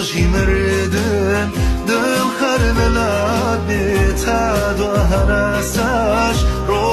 جی مردن دل خر ملاد بیتاد و هرسش رو